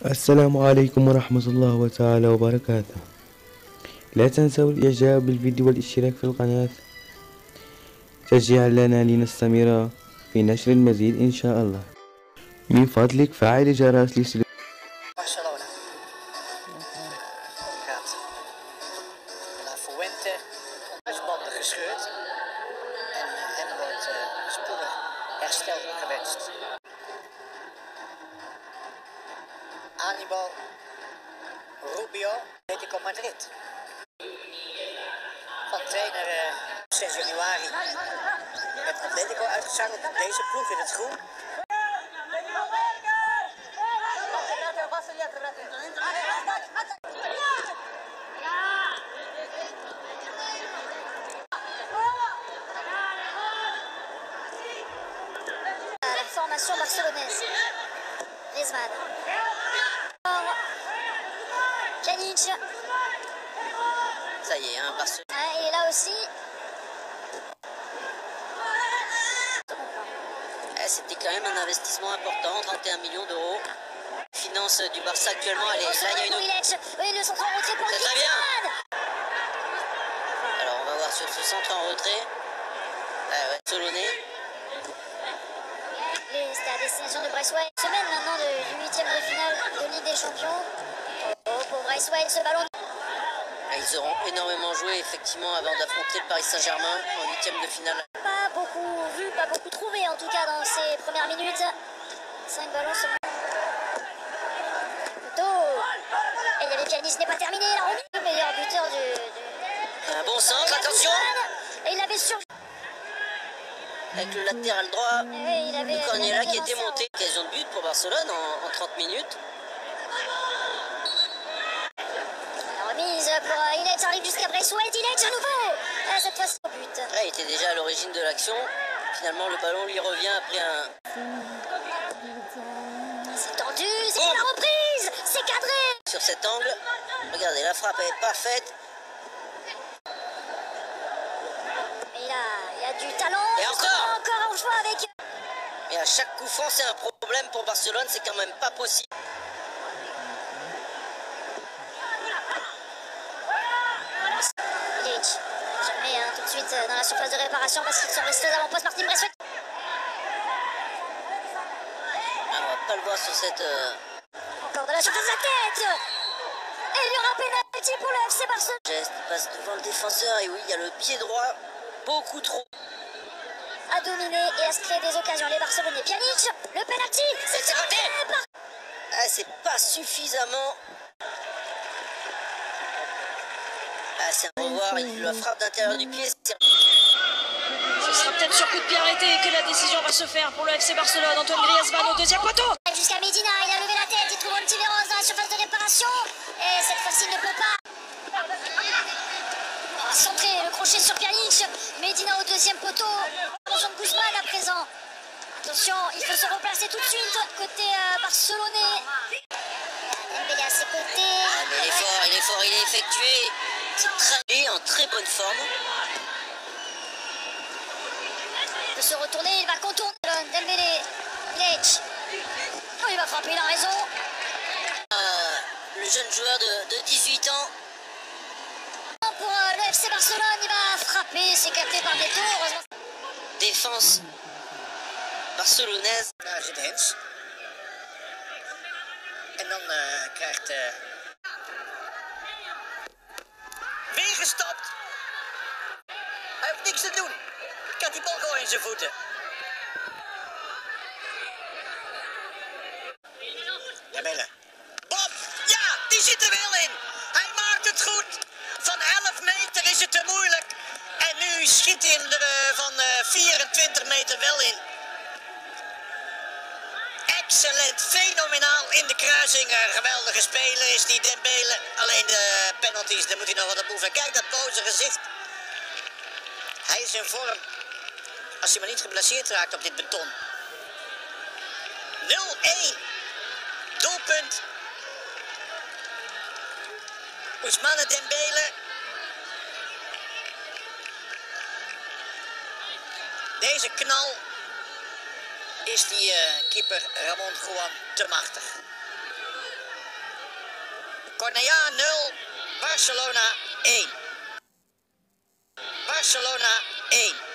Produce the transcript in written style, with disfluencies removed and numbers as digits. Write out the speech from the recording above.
السلام عليكم ورحمة الله تعالى وبركاته. لا تنسوا الإعجاب بالفيديو والاشتراك في القناة تشجيعا لنا لنستمر في نشر المزيد إن شاء الله. من فضلك فعل الجرس Barcelona gaat La Fuente kruisbanden gescheurd en hem wordt spoedig herstel gewenst. Anibal Rubio, Atletico Madrid. Van trainer 6 januari met Atletico uitgezakeld. Deze ploeg in het groen. La formation barcelonaise. Griezmann. Pjanic. Ça y est, hein, Barcelone. Et là aussi. C'était quand même un investissement important, 31 millions d'euros. Finance du Barça actuellement, allez, là il y a une autre. Oui, le centre en retrait pour C'est très bien. Griezmann. Alors on va voir sur ce centre en retrait. Solonais. C'était à destination de Bryce White. Semaine maintenant du 8e de finale de Ligue des Champions. Oh, pour Bryce White, ce ballon. Ils auront énormément joué effectivement avant d'affronter le Paris Saint-Germain en 8e de finale. Pas beaucoup vu, pas beaucoup trouvé en tout cas dans ces premières minutes. 5 ballons sur et il y avait Pjanic, n'est pas terminé. La remise, le meilleur buteur du... Un bon centre, attention. Et il avait sur... Avec le latéral droit, il avait le Corniella qui était avancé, monté. Occasion de but pour Barcelone en 30 minutes. La remise pour Illich arrive jusqu'à Bryce White. Illich à nouveau. Cette fois c'est au but. Il était déjà à l'origine de l'action. Finalement le ballon lui revient après un... C'est tendu, c'est la reprise. C'est cadré. Sur cet angle, regardez, la frappe est parfaite. Et il y a du talent. Et encore un choix avec... Et à chaque coup franc, c'est un problème pour Barcelone, c'est quand même pas possible. Illich. Jamais tout de suite dans la surface de réparation parce qu'il sort resté aux avant-postes. Martin Bryce White. On va pas le voir sur cette... Encore de la surface de la tête. Et il y aura pénalty pour le FC Barcelone. Geste passe devant le défenseur et oui, il y a le pied droit, beaucoup trop. À dominer et à se créer des occasions. Les Barcelonais. Pjanic, le penalty. C'est raté. C'est pas suffisamment. C'est un revoir, il la frappe d'intérieur du pied. Ce sera peut-être sur coup de pied arrêté que la décision va se faire pour le FC Barcelone. Antoine Griezmann au deuxième poteau. Jusqu'à Medina, il a levé la tête, il trouve un petit Véros dans la surface de réparation. Et cette fois-ci, il ne peut pas. Centré, le crochet sur Pjanic. Medina au deuxième poteau. Attention de Guzman à présent. Attention, il faut se replacer tout de suite côté barcelonais. Dembélé à ses côtés. Mais il est fort, il est effectué. Il est en très bonne forme. Il peut se retourner, il va contourner Dembélé. Illich. Oh, il va frapper, il a raison. Le jeune joueur de 18 ans. Pour le FC Barcelone, il va frapper, c'est capté par Beto, heureusement. Défense barcelonaise. Daar zit Hens. En dan krijgt... Weer gestopt. Hij heeft niks te doen. Krijgt die bal gewoon in zijn voeten. Dembele. Bob! Ja, die zit er wel in. Hij maakt het goed. Van 11 meter is het te moeilijk. En nu schiet hij er van 24 meter wel in. Excellent, fenomenaal in de kruising. Een geweldige speler is die Dembele. Alleen de penalties, daar moet hij nog wat op oefenen. Kijk dat boze gezicht. Hij is in vorm. Als hij maar niet geblesseerd raakt op dit beton. 0-1. Doelpunt. Ousmane Dembele. Deze knal is die keeper Ramon Juan te machtig. Cornea 0, Barcelona 1. Barcelona 1.